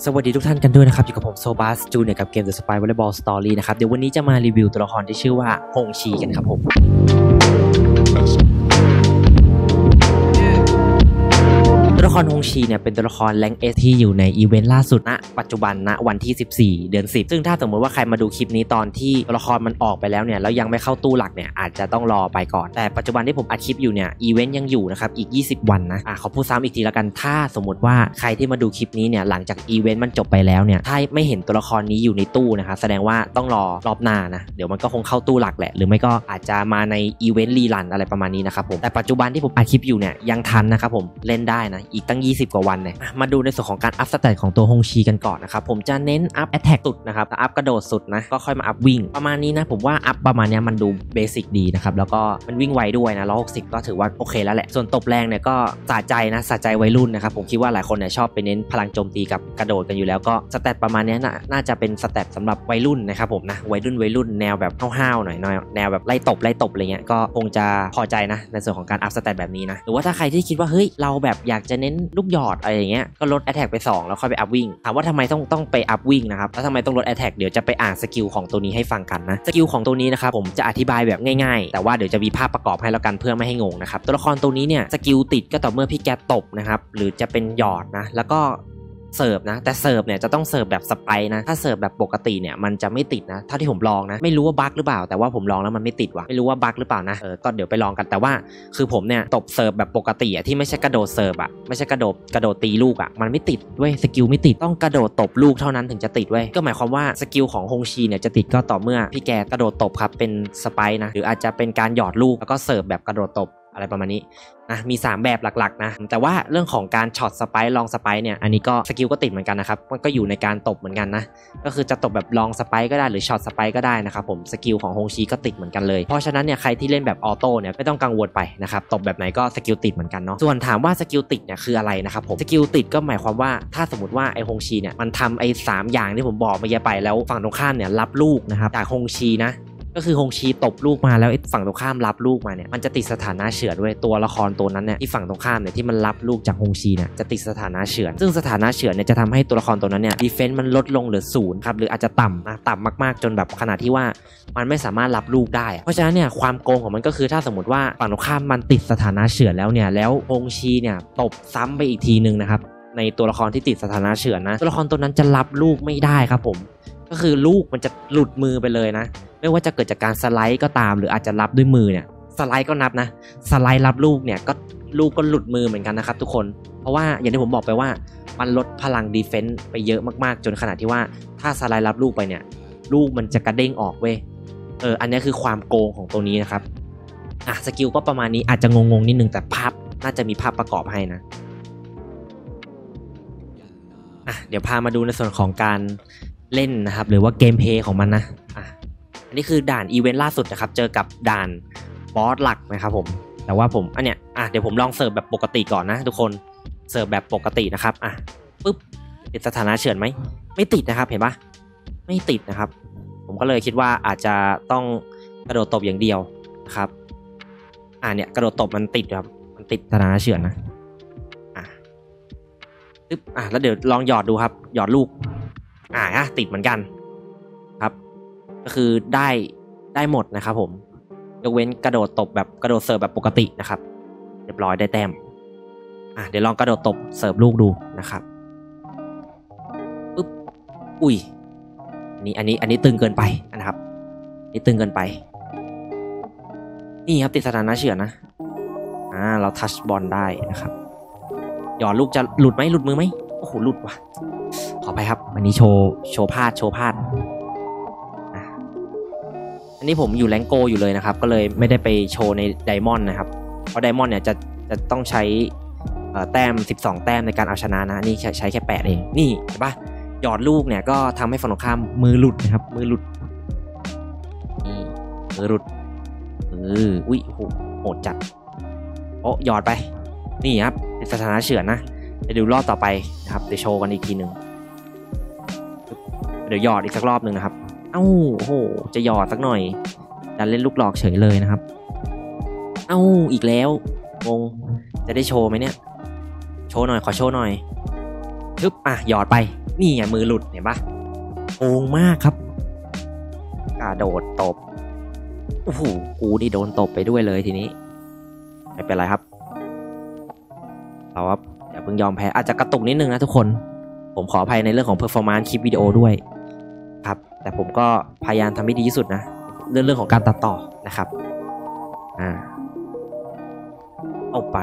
สวัสดีทุกท่านกันด้วยนะครับอยู่กับผมโซบาสจูเนี่ยกับเกม The Spy Volleyball Story นะครับเดี๋ยววันนี้จะมารีวิวตัวละครที่ชื่อว่าฮงชีกันครับผมตัวละครฮงชีเนี่ยเป็นตัวละครแรงค์ S ที่อยู่ในอีเวนต์ล่าสุดณปัจจุบันณวันที่14เดือน10ซึ่งถ้าสมมติว่าใครมาดูคลิปนี้ตอนที่ตัวละครมันออกไปแล้วเนี่ยแล้วยังไม่เข้าตู้หลักเนี่ยอาจจะต้องรอไปก่อนแต่ปัจจุบันที่ผมอัดคลิปอยู่เนี่ยอีเวนต์ยังอยู่นะครับอีก20วันนะขอพูดซ้ำอีกทีแล้วกันถ้าสมมติว่าใครที่มาดูคลิปนี้เนี่ยหลังจากอีเวนต์มันจบไปแล้วเนี่ยถ้าไม่เห็นตัวละครนี้อยู่ในตู้นะครับแสดงว่าต้องรอรอบหน้านะเดี๋ยวมันก็คงเข้าตู้หลักแหละหรือไม่ก็อาจจะมาในอีเวนต์รีรันอะไรประมาณนี้นะครับผมแต่ปัจจุบันที่ผมอัดคลิปอยู่เนี่ยยังทันนะครับผมเล่นได้นะอีกตั้ง20กว่าวันเนี่ยมาดูในส่วนของการอัพสเตตของตัวฮงชีกันก่อนนะครับผมจะเน้นอัพแอตแทกสุดนะครับอัพกระโดดสุดนะก็ค่อยมาอัพวิ่งประมาณนี้นะผมว่าอัพประมาณนี้มันดูเบสิกดีนะครับแล้วก็มันวิ่งไวด้วยนะ160ก็ถือว่าโอเคแล้วแหละส่วนตบแรงเนี่ยก็สะใจนะสะใจวัยรุ่นนะครับผมคิดว่าหลายคนเนี่ยชอบไปเน้นพลังโจมตีกับกระโดดกันอยู่แล้วก็สเตตประมาณนี้น่าจะเป็นสเตตสำหรับวัยรุ่นนะครับผมนะวัยรุ่นแนวแบบห้าวๆหน่อยแนวแบบไล่ตบอะไรเงี้ยก็คงจะพอใจนะในส่วนของการอัพสเตตแบบนี้นะหรือว่าถ้าใครที่คิดว่าเฮ้ยเราแบบอยากจะเน้นลูกหยอดอะไรอย่างเงี้ยก็ลด Attack ไป2แล้วค่อยไปอัพวิ่งถามว่าทำไมต้องไปอัพวิ่งนะครับแล้วทำไมต้องลด Attack เดี๋ยวจะไปอ่านสกิลของตัวนี้ให้ฟังกันนะสกิลของตัวนี้นะครับผมจะอธิบายแบบง่ายๆแต่ว่าเดี๋ยวจะมีภาพประกอบให้แล้วกันเพื่อไม่ให้งงนะครับตัวละครตัวนี้เนี่ยสกิลติดก็ต่อเมื่อพี่แกตบนะครับหรือจะเป็นหยอดนะแล้วก็เสิร์ฟนะแต่เสิร์ฟเนี่ยจะต้องเสิร์ฟแบบสไปนะถ้าเสิร์ฟแบบปกติเนี่ยมันจะไม่ติดนะเท่าที่ผมลองนะไม่รู้ว่าบั๊กหรือเปล่าแต่ว่าผมลองแล้วมันไม่ติดว่ะไม่รู้ว่าบั๊กหรือเปล่านะก็เดี๋ยวไปลองกันแต่ว่าคือผมเนี่ยตบเสิร์ฟแบบปกติอ่ะที่ไม่ใช่กระโดดเสิร์ฟอ่ะไม่ใช่กระโดดตีลูกอ่ะมันไม่ติดเว้ยสกิลไม่ติดต้องกระโดดตบลูกเท่านั้นถึงจะติดเว้ยก็หมายความว่าสกิลของฮงชีเนี่ยจะติดก็ต่อเมื่อพี่แกกระโดดตบครับเป็นสไปนะหรืออาจจะเป็นการหยอดลูกแล้วก็เสิร์ฟแบบกระโดดตบอะไรประมาณนี้นะมี3แบบหลักๆนะแต่ว่าเรื่องของการช็อตสไปลองสไปเนี่ยอันนี้ก็สกิลก็ติดเหมือนกันนะครับมันก็อยู่ในการตบเหมือนกันนะก็คือจะตบแบบลองสไปก็ได้หรือช็อตสไปก็ได้นะครับผมสกิลของฮงชีก็ติดเหมือนกันเลยเพราะฉะนั้นเนี่ยใครที่เล่นแบบออโต้เนี่ยไม่ต้องกังวลไปนะครับตบแบบไหนก็สกิลติดเหมือนกันเนาะส่วนถามว่าสกิลติดเนี่ยคืออะไรนะครับผมสกิลติดก็หมายความว่าถ้าสมมติว่าไอฮงชีเนี่ยมันทำไอ3อย่างที่ผมบอกเมื่อกี้ไปแล้วฝั่งตรงข้ามเนี่ยรับลูกนะครับจากฮงชีนะก็คือฮงชีตบลูกมาแล้วฝั่งตรงข้ามรับลูกมาเนี่ยมันจะติดสถานะเฉือนด้วยตัวละครตัวนั้นเนี่ยที่ฝั่งตรงข้ามเนี่ยที่มันรับลูกจากฮงชีเนี่ยจะติดสถานะเฉือนซึ่งสถานะเฉือนเนี่ยจะทำให้ตัวละครตัวนั้นเนี่ยดีเฟนซ์มันลดลงเหลือ0ครับหรืออาจจะต่ำมากๆจนแบบขนาดที่ว่ามันไม่สามารถรับลูกได้เพราะฉะนั้นเนี่ยความโกงของมันก็คือถ้าสมมติว่าฝั่งตรงข้ามมันติดสถานะเฉือนแล้วเนี่ยแล้วฮงชีเนี่ยตบซ้ำไปอีกทีนึงนะครับในตัวละครที่ติดสถานะเฉือนนะตัวละครตัวนั้นจะรับลูกไม่ได้ครับผมก็คือลูกมันจะหลุดมือไปเลยนะไม่ว่าจะเกิดจากการสไลด์ก็ตามหรืออาจจะรับด้วยมือเนี่ยสไลด์ก็นับนะสไลด์รับลูกเนี่ยก็ลูกก็หลุดมือเหมือนกันนะครับทุกคนเพราะว่าอย่างที่ผมบอกไปว่ามันลดพลังดีเฟนส์ไปเยอะมากๆจนขนาดที่ว่าถ้าสไลด์รับลูกไปเนี่ยลูกมันจะกระเด้งออกเว้ยอันนี้คือความโกงของตัวนี้นะครับสกิลก็ประมาณนี้อาจจะงงๆนิดนึงแต่ภาพน่าจะมีภาพประกอบให้นะเดี๋ยวพามาดูในส่วนของการเล่นนะครับหรือว่าเกมเพลย์ของมันนะอันนี้คือด่านอีเวนต์ล่าสุดนะครับเจอกับด่านบอสหลักนะครับผมแต่ว่าผมเดี๋ยวผมลองเสิร์ฟแบบปกติก่อนนะทุกคนเสิร์ฟแบบปกตินะครับปึ๊บติดสถานะเฉือนไหมไม่ติดนะครับเห็นปะไม่ติดนะครับผมก็เลยคิดว่าอาจจะต้องกระโดดตบอย่างเดียวนะครับเนี่ยกระโดดตบมันติดครับมันติดสถานะเฉือนนะปึ๊บแล้วเดี๋ยวลองหยอดดูครับหยอดลูกติดเหมือนกันครับก็คือได้หมดนะครับผมยกเว้นกระโดดตบแบบกระโดดเสิร์ฟแบบปกตินะครับเรียบร้อยได้แต้มเดี๋ยวลองกระโดดตบเสิร์ฟลูกดูนะครับปึ๊บอุ้ยอันนี้ตึงเกินไปนะครับนี่ตึงเกินไปนี่ครับติดสถานะเฉือนนะเราทัชบอลได้นะครับหยอดลูกจะหลุดไหมหลุดมือไหมโอ้โหหลุดว่ะขอไปครับอันนี้โชว์พลาดอันนี้ผมอยู่แรงโกอยู่เลยนะครับก็เลยไม่ได้ไปโชว์ในไดมอนด์นะครับเพราะไดมอนด์เนี่ยจะต้องใช้แต้ม12แต้มในการเอาชนะนะนี่ใช้แค่8เองนี่เห็นปะหยอดลูกเนี่ยก็ทำให้ฝั่งตรงข้ามมือหลุดนะครับมือหลุดนี่มือหลุดอุ้ยโหดจัดหยอดไปนี่ครับเป็นสถานะเฉือนนะเดี๋ยวดูรอบต่อไปนะครับเดี๋ยวโชว์กันอีกทีนึงเดี๋ยวหยอดอีกสักรอบนึงนะครับโอ้โหจะหยอดสักหน่อยจะเล่นลูกหลอกเฉยเลยนะครับอีกแล้วงงจะได้โชว์ไหมเนี่ยโชว์หน่อยขอโชว์หน่อยหยอดไปนี่ไงมือหลุดเห็นปะโกงมากครับกระโดดตบโอ้โหกูนี่โดนตบไปด้วยเลยทีนี้ไม่เป็นไรครับเราครับอย่าเพิ่งยอมแพ้อาจจะกระตุกนิดนึงนะทุกคนผมขออภัยในเรื่องของ performance คลิปวิดีโอด้วยครับแต่ผมก็พยายามทำให้ดีที่สุดนะเรื่องของการตัดต่อนะครับเอาไป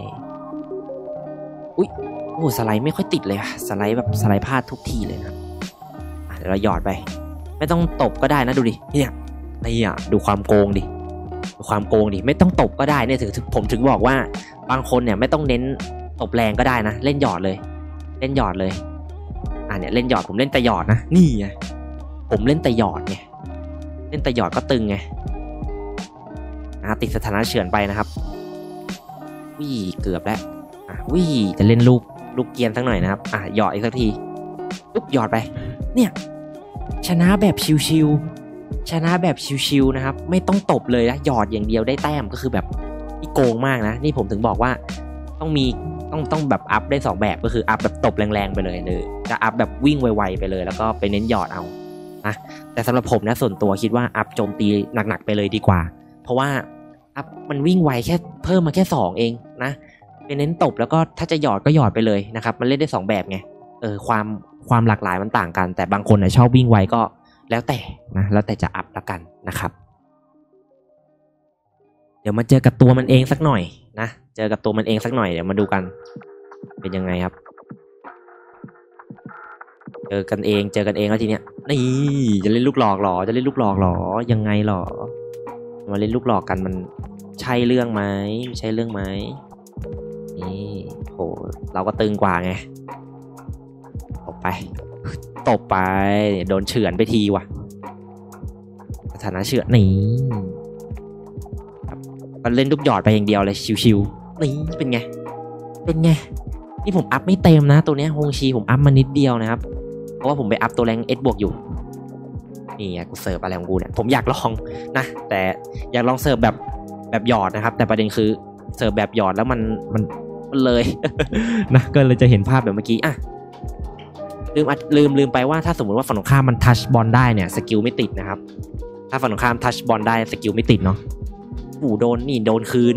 อุ้ยโอ้สไลด์ไม่ค่อยติดเลยอะสไลด์แบบสไลด์พลาดทุกทีเลยนะเดี๋ยวเราหยอดไปไม่ต้องตบก็ได้นะดูดิเนี่ยดูความโกงดิดูความโกงดิไม่ต้องตบก็ได้เนี่ยผมถึงบอกว่าบางคนเนี่ยไม่ต้องเน้นตบแรงก็ได้นะเล่นหยอดเลยเนี่ยเล่นหยอดผมเล่นแต่หยอดนะนี่ไงผมเล่นแต่หยอดไงเล่นแต่หยอดก็ตึงไงติดสถานะเฉือนไปนะครับเกือบแล้วจะเล่นลูกเกียนสักหน่อยนะครับหยอดอีกสักทีปุ๊บหยอดไปเนี่ยชนะแบบชิวๆนะครับไม่ต้องตบเลยนะหยอดอย่างเดียวได้แต้มก็คือแบบที่โกงมากนะนี่ผมถึงบอกว่าต้องแบบอัพได้2แบบก็คืออัพแบบตบแรงๆไปเลยหรือจะอัพแบบวิ่งไวๆไปเลยแล้วก็ไปเน้นหยอดเอานะแต่สำหรับผมนะส่วนตัวคิดว่าอัพโจมตีหนักๆไปเลยดีกว่าเพราะว่าอัพมันวิ่งไวแค่เพิ่มมาแค่2เองนะไปเน้นตบแล้วก็ถ้าจะหยอดก็หยอดไปเลยนะครับมันเล่นได้2แบบไงความหลากหลายมันต่างกันแต่บางคนชอบวิ่งไวก็แล้วแต่นะแล้วแต่จะอัพละกันนะครับเดี๋ยวมาเจอกับตัวมันเองสักหน่อยนะเจอกับตัวมันเองสักหน่อยเดี๋ยวมาดูกันเป็นยังไงครับเจอกันเองแล้วทีเนี้ยนี่จะเล่นลูกหลอกหรอยังไงหรอมาเล่นลูกหลอกกันมันใช่เรื่องไหมไม่ใช่เรื่องไหมนี่โหเราก็ตึงกว่าไงตบไปโดนเฉือนไปทีว่ะสถานะเฉือนนี่มันเล่นลูกหยอดไปอย่างเดียวเลยชิวๆนี่เป็นไงนี่ผมอัพไม่เต็มนะตัวเนี้ยฮงชีผมอัพมานิดเดียวนะครับเพราะว่าผมไปอัพตัวแรงเอสบวกอยู่นี่ไงกูเสิร์ฟอะไรของกูเนี่ยผมอยากลองนะแต่อยากลองเสิร์ฟแบบหยอดนะครับแต่ประเด็นคือเสิร์ฟแบบหยอดแล้วมันเลย นะก็เลยจะเห็นภาพแบบเมื่อกี้ลืมไปว่าถ้าสมมติว่าฝั่งตรงข้ามมันทัชบอลได้เนี่ยสกิลไม่ติดนะครับถ้าฝั่งตรงข้ามทัชบอลได้สกิลไม่ติดเนาะโดนคืน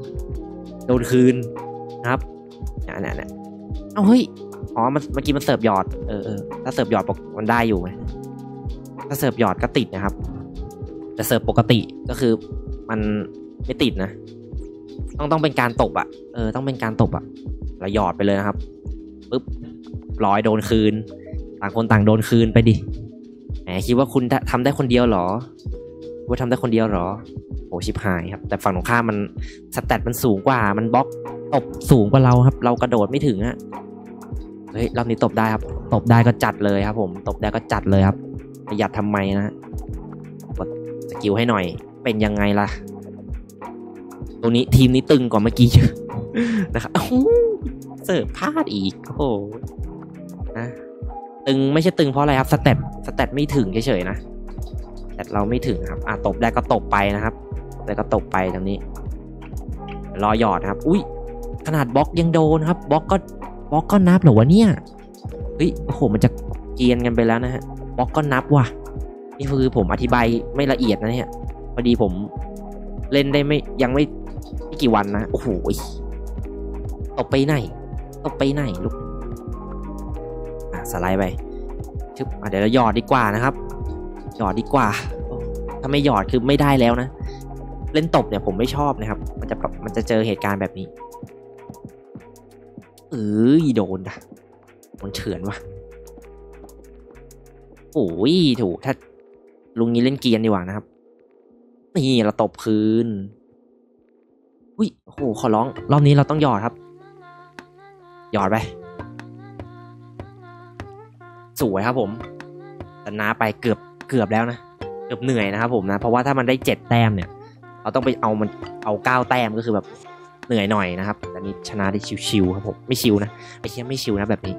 นะครับเนี่ยเอาเฮ้ยอ๋อเมื่อกี้มันเสิร์ฟหยอดถ้าเสิร์ฟหยอดมันได้อยู่ไหมถ้าเสิร์ฟหยอดก็ติดนะครับแต่เสิร์ฟปกติก็คือมันไม่ติดนะต้องเป็นการตบต้องเป็นการตบแล้วหยอดไปเลยนะครับปึ๊บร้อยโดนคืนต่างคนต่างโดนคืนไปดิแหมคิดว่าคุณทำได้คนเดียวหรอว่าทำได้คนเดียวหรอโอ้ชิบหายครับแต่ฝั่งตรงข้ามมันสแตทมันสูงกว่ามันบล็อกตบสูงกว่าเราครับเรากระโดดไม่ถึงเฮ้ยรอบนี้ตบได้ครับตบได้ก็จัดเลยครับผมตบได้ก็จัดเลยครับประหยัดทำไมนะกดสกิลให้หน่อยเป็นยังไงล่ะตัวนี้ทีมนี้ตึงกว่าเมื่อกี้เยอะนะครับเสิร์ฟพลาดอีกโอ้โหนะตึงไม่ใช่ตึงเพราะอะไรครับสแตทไม่ถึงเฉยๆนะแต่เราไม่ถึงครับตบได้ก็ตบไปนะครับแล้วก็ตบไปตรงนี้รอหยอดครับอุ้ยขนาดบล็อกยังโดนครับบล็อกก็นับเหรอวะเนี่ยเฮ้ยโอ้โหมันจะเกียนกันไปแล้วนะฮะบล็อกก็นับว่ะนี่คือผมอธิบายไม่ละเอียดนะเนี่ยพอดีผมเล่นได้ยังไม่กี่วันนะโอ้โหตบไปไหนลูกสไลด์ไปชึบเดี๋ยวเราหยอดดีกว่านะครับหยอดดีกว่าถ้าไม่หยอดคือไม่ได้แล้วนะเล่นตบเนี่ยผมไม่ชอบนะครับมันจะเจอเหตุการณ์แบบนี้โดนมันเฉือนว่ะโอ้ยถูกถ้าลุงนี้เล่นเกียร์ดีกว่านะครับนี่เราตบคืนโอ้โหขอร้องรอบนี้เราต้องหยอดครับหยอดไปสวยครับผมชนะไปเกือบแล้วนะเกือบเหนื่อยนะครับผมนะเพราะว่าถ้ามันได้7แต้มเนี่ยเราต้องไปเอา9แต้มก็คือแบบเหนื่อยหน่อยนะครับแต่นี้ชนะได้ชิวๆครับผมไม่ชิวนะไม่ชิวนะแบบนี้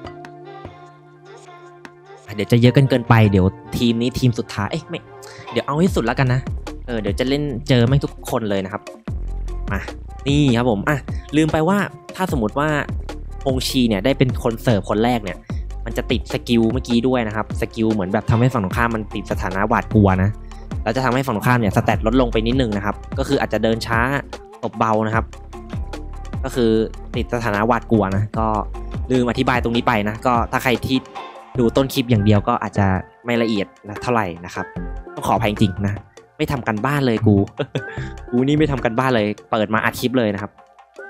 เดี๋ยวจะเยอะเกินไปเดี๋ยวทีมนี้ทีมสุดท้ายไม่เดี๋ยวเอาให้สุดแล้วกันนะเดี๋ยวจะเล่นเจอไม่ทุกคนเลยนะครับนี่ครับผมลืมไปว่าถ้าสมมติว่าฮงชีเนี่ยได้เป็นคนเสิร์ฟคนแรกเนี่ยมันจะติดสกิลเมื่อกี้ด้วยนะครับสกิลเหมือนแบบทำให้ฝั่งตรงข้ามมันติดสถานะหวาดกลัวนะแล้วจะทำให้ฝั่งตรงข้ามเนี่ยสแตทลดลงไปนิดนึงนะครับก็คืออาจจะเดินช้าตบเบานะครับก็คือติดสถานะหวาดกลัวนะก็ลืมอธิบายตรงนี้ไปนะก็ถ้าใครที่ดูต้นคลิปอย่างเดียวก็อาจจะไม่ละเอียดนะเท่าไหร่นะครับต้องขออภัยจริงๆนะไม่ทำกันบ้านเลยกู กูนี่ไม่ทำกันบ้านเลยเปิดมาอัดคลิปเลยนะครับ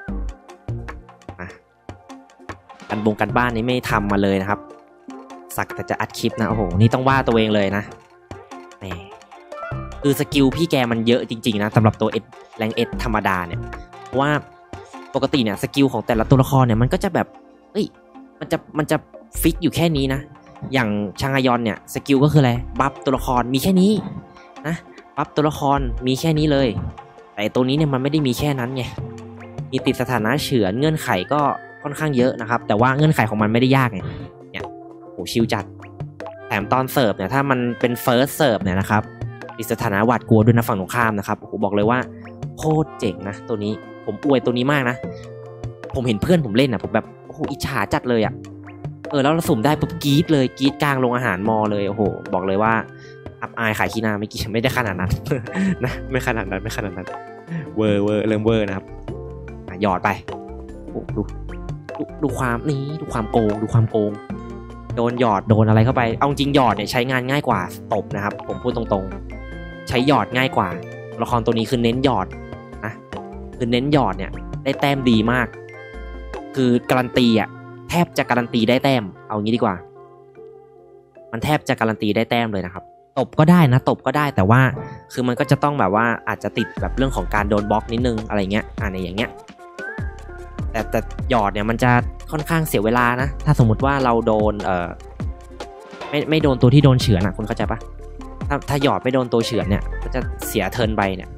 กันบ้านนี้ไม่ทำมาเลยนะครับสักแต่จะอัดคลิปนะโอ้โหนี่ต้องว่าตัวเองเลยนะนี่คือสกิลพี่แกมันเยอะจริงๆนะสำหรับตัวแรงธรรมดาเนี่ยเพราะว่าปกติเนี่ยสกิลของแต่ละตัวละครเนี่ยมันก็จะแบบเอ้ยมันจะฟิกอยู่แค่นี้นะอย่างชางายอนเนี่ยสกิลก็คืออะไรบัฟตัวละครมีแค่นี้นะบัฟตัวละครมีแค่นี้เลยแต่ตัวนี้เนี่ยมันไม่ได้มีแค่นั้นไงมีติดสถานะเฉือนเงื่อนไขก็ค่อนข้างเยอะนะครับแต่ว่าเงื่อนไขของมันไม่ได้ยากไงเนี่ยโหชิลจัดแถมตอนเสิร์ฟเนี่ยถ้ามันเป็นเฟิร์สเสิร์ฟเนี่ยนะครับติดสถานะหวาดกลัวด้วยนะฝั่งตรงข้ามนะครับโอ้โหบอกเลยว่าโคตรเจ๋งนะตัวนี้ผมอวยตัวนี้มากนะผมเห็นเพื่อนผมเล่นนะผมแบบโอ้โหอิจฉาจัดเลยอ่ะแล้วเราสุ่มได้ปุ๊บกรี๊ดเลยกรี๊ดกลางโรงอาหารมอเลยโอ้โหบอกเลยว่าอับอายขายขี้หน้าไม่ได้ขนาดนั้น นะไม่ขนาดนั้นเวอร์เริ่มเวอร์นะครับหยอดไปโอ้ดูความนี้ดูความโกงโดนหยอดโดนอะไรเข้าไปเอาจริงหยอดเนี่ยใช้งานง่ายกว่าตบนะครับผมพูดตรงๆใช้หยอดง่ายกว่าละครตัวนี้คือเน้นหยอดนะคือเน้นหยอดเนี่ยได้แต้มดีมากคือการันตีอ่ะแทบจะการันตีได้แต้มเอางี้ดีกว่ามันแทบจะการันตีได้แต้มเลยนะครับตบก็ได้แต่ว่าคือมันก็จะต้องแบบว่าอาจจะติดแบบเรื่องของการโดนบล็อกนิดนึงอะไรเงี้ยในอย่างเงี้ยแต่หยอดเนี่ยมันจะค่อนข้างเสียเวลานะถ้าสมมุติว่าเราโดนไม่โดนตัวที่โดนเฉือนนะคุณเข้าใจปะถ้าหยอดไม่โดนตัวเฉือนเนี่ยก็จะเสียเทิร์นไปเนี่ย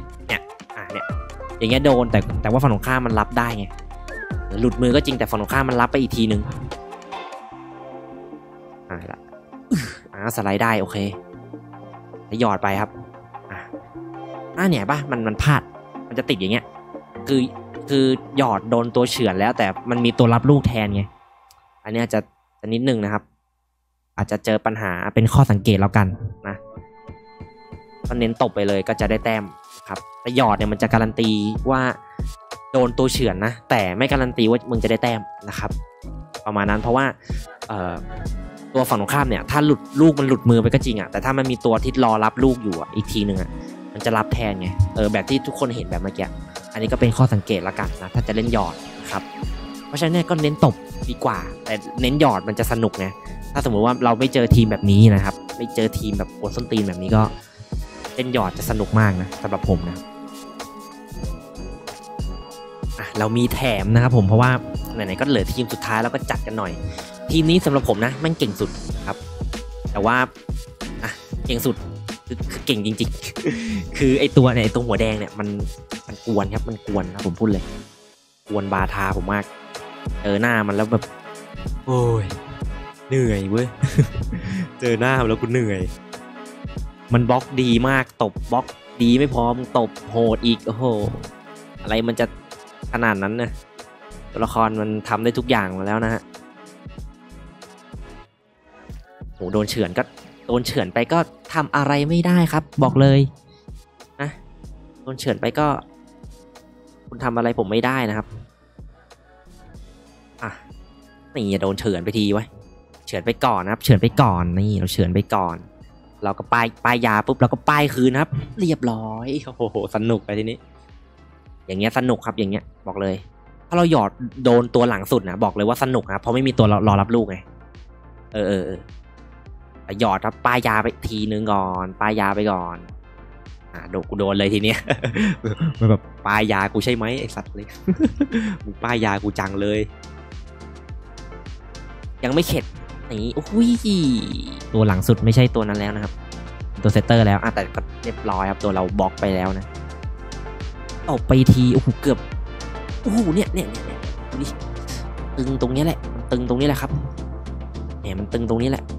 อย่างเงี้ยโดนแต่ว่าฝั่งตรงข้ามมันรับได้ไงหลุดมือก็จริงแต่ฝั่งตรงข้ามมันรับไปอีกทีนึงสไลด์ได้โอเคแล้วหยอดไปครับเนี่ยป่ะมันพลาดมันจะติดอย่างเงี้ยคือหยอดโดนตัวเฉือนแล้วแต่มันมีตัวรับลูกแทนไงอันนี้จะนิดนึงนะครับอาจจะเจอปัญหาเป็นข้อสังเกตแล้วกันนะก็เน้นตบไปเลยก็จะได้แต้มครับแต่หยอดเนี่ยมันจะการันตีว่าโดนตัวเฉือนนะแต่ไม่การันตีว่ามึงจะได้แต้มนะครับประมาณนั้นเพราะว่าตัวฝั่งตรงข้ามเนี่ยถ้าลูกมันหลุดมือไปก็จริงอ่ะแต่ถ้ามันมีตัวที่รอรับลูกอยู่อีกทีนึงอ่ะมันจะรับแทนไงแบบที่ทุกคนเห็นแบบเมื่อกี้อันนี้ก็เป็นข้อสังเกตละกันนะถ้าจะเล่นหยอดนะครับเพราะฉะนั้นก็เน้นตบดีกว่าแต่เน้นหยอดมันจะสนุกไงถ้าสมมติว่าเราไม่เจอทีมแบบนี้นะครับไม่เจอทีมแบบปวดส้นตีนแบบนี้ก็เล่นหยอดจะสนุกมากนะสำหรับผมนะเรามีแถมนะครับผมเพราะว่าไหนๆก็เหลือทีมสุดท้ายแล้วก็จัดกันหน่อยทีมนี้สำหรับผมนะแม่งเก่งสุดครับแต่ว่าเก่งสุดคือเก่งจริงๆ คือไอตัวหัวแดงเนี่ยมันกวนครับมันกวนนะผมพูดเลยกวนบาทาผมมากหน้ามันแล้วแบบโอ้ยเหนื่อยเว้ย เจอหน้าแล้วกูเหนื่อยมันบล็อกดีมากตบบล็อกดีไม่พอมึงตบโหดอีกโอ้โหอะไรมันจะขนาดนั้นนะตัวละครมันทำได้ทุกอย่างมาแล้วนะฮะโหโดนเฉือนไปก็ทำอะไรไม่ได้ครับบอกเลยนะโดนเฉือนไปก็คุณทำอะไรผมไม่ได้นะครับนี่โดนเฉือนไปทีไว้เฉือนไปก่อนนะครับเฉือนไปก่อนนี่เราเฉือนไปก่อนเราก็ป้ายยาปุ๊บเราก็ป้ายคืนนะครับเรียบร้อยโอ้โหสนุกไปทีนี้อย่างเงี้ยสนุกครับอย่างเงี้ยบอกเลยถ้าเราหยอดโดนตัวหลังสุดนะบอกเลยว่าสนุกนะเพราะไม่มีตัวรอรับลูกไงหยอดครับป้ายยาไปทีนึงก่อนป้ายยาไปก่อนโดนเลยทีเนี้ย มันแบบป้ายยากูใช่ไหมไอสัตว์เลย มึงป้ายยากูจังเลยยังไม่เข็ดนี่โอ้ยตัวหลังสุดไม่ใช่ตัวนั้นแล้วนะครับตัวเซตเตอร์แล้วแต่ก็เรียบร้อยครับตัวเราบล็อกไปแล้วนะตบไปทีโอ้โหเกือบโอ้โหเนี่ยดูดิตึงตรงนี้แหละตึงตรงนี้แหละครับเนี่ยมันตึงตรงนี้แหละ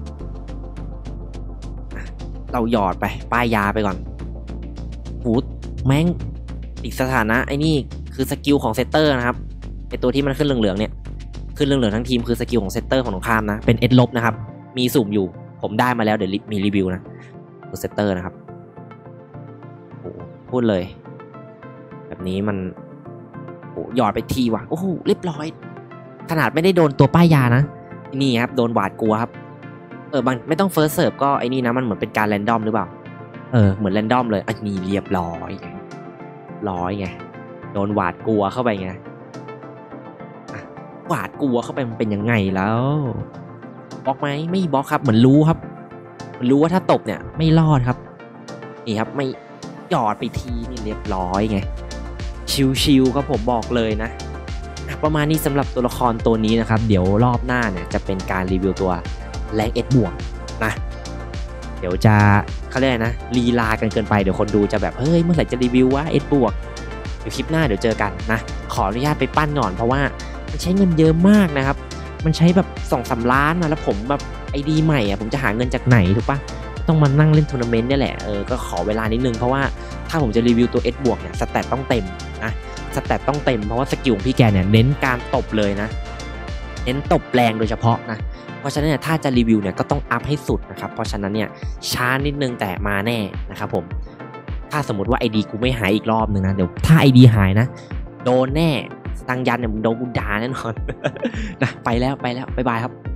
เราหยอดไปป้ายยาไปก่อนหูแม่งติดสถานะไอ้นี่คือสกิลของเซตเตอร์นะครับไอตัวที่มันขึ้นเหลืองๆเนี่ยขึ้นเหลืองๆทั้งทีมคือสกิลของเซตเตอร์ของตรงข้ามนะเป็น S ลบนะครับมีสุ่มอยู่ผมได้มาแล้วเดี๋ยวมีรีวิวนะตัวเซตเตอร์นะครับโอ้พูดเลยแบบนี้มันโอ้หยอดไปทีว่ะโอ้โหเรียบร้อยขนาดไม่ได้โดนตัวป้ายยานะนี่ครับโดนหวาดกลัวครับมันไม่ต้องเฟิร์สเสิร์ฟก็ไอ้นี่นะมันเหมือนเป็นการแรนดอมหรือเปล่าเหมือนแรนดอมเลยอันนี้เรียบร้อยไงโดนหวาดกลัวเข้าไปไงหวาดกลัวเข้าไปมันเป็นยังไงแล้วบล็อกไหมไม่บล็อกครับเหมือนรู้ครับมันรู้ว่าถ้าตบเนี่ยไม่รอดครับนี่ครับไม่หยอดไปทีนี่เรียบร้อยไงชิวๆครับผมบอกเลยนะประมาณนี้สำหรับตัวละครตัวนี้นะครับเดี๋ยวรอบหน้าเนี่ยจะเป็นการรีวิวตัวแรงS บวกนะเดี๋ยวจะเขาเรียกนะลีลากันเกินไปเดี๋ยวคนดูจะแบบเฮ้ยเมื่อไหร่จะรีวิวว่า S บวกเดี๋ยวคลิปหน้าเดี๋ยวเจอกันนะขออนุญาตไปปั้นก่อนเพราะว่ามันใช้เงินเยอะมากนะครับมันใช้แบบ2-3 ล้านนะแล้วผมแบบไอดีใหม่ผมจะหาเงินจากไหนถูกปะต้องมานั่งเล่นทัวร์นาเมนต์นี่แหละก็ขอเวลานิดนึงเพราะว่าถ้าผมจะรีวิวตัว S บวกเนี่ยสแตทต้องเต็มนะสแตทต้องเต็มเพราะว่าสกิลของพี่แกเนี่ยเน้นการตบเลยนะเน้นตบแรงโดยเฉพาะนะเพราะฉะนั้นเนี่ยถ้าจะรีวิวเนี่ยก็ต้องอัพให้สุดนะครับเพราะฉะนั้นเนี่ยช้านิดนึงแต่มาแน่นะครับผมถ้าสมมติว่า ID กูไม่หายอีกรอบนึงนะเดี๋ยวถ้า ID หายนะโดนแน่ตังยันเนี่ยมึงโดนกูด่าแน่นอนนะไปแล้วบ๊ายบายครับ